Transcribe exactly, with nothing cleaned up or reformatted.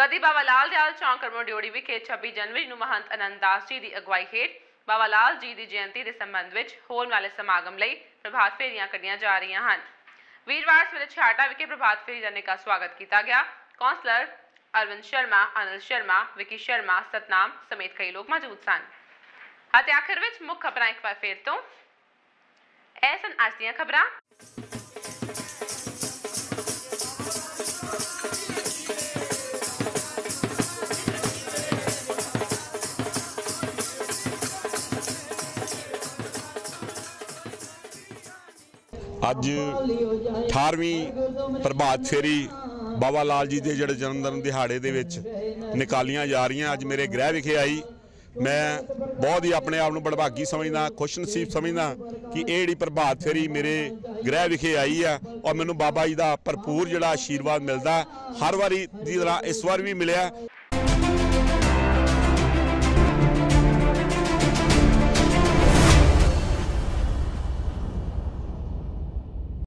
कदी बाबा लाल दयाल चौक करमो ड्योड़ी विखे छब्बी जनवरी ਨੂੰ महंत आनंद दास जी की अगवाई हेठ बाबा लाल जी की जयंती के संबंध में होने वाले समागम ਲਈ प्रभात फेरियां ਕੱਢੀਆਂ जा रही हैं। वीरवार सवेरे छाटा विखे प्रभात फेरी का निका स्वागत किया गया। कौंसलर अरविंद शर्मा, अनिल शर्मा, विकी शर्मा, सतनाम समेत कई लोग मौजूद सन। ਅਤੇ आखिर ਵਿੱਚ ਮੁੱਖ ਖਬਰਾਂ ਇੱਕ ਵਾਰ ਫਿਰ ਤੋਂ ਇਹ ਸਨ ਅੱਜ ਦੀਆਂ ਖਬਰਾਂ। ਅੱਜ अठारहवीं प्रभात फेरी बाबा लाल जी के जोड़े जन्मदिन दिहाड़े दे विच निकालियां जा रही। अज मेरे गृह विखे आई। मैं बहुत ही अपने आप को बड़भागी समझदा, खुश नसीब समझदा कि ये जी प्रभात फेरी मेरे गृह विखे आई है और मैनू बाबा जी का भरपूर जोड़ा आशीर्वाद मिलता हर वारी की तरह इस बार भी मिलिया।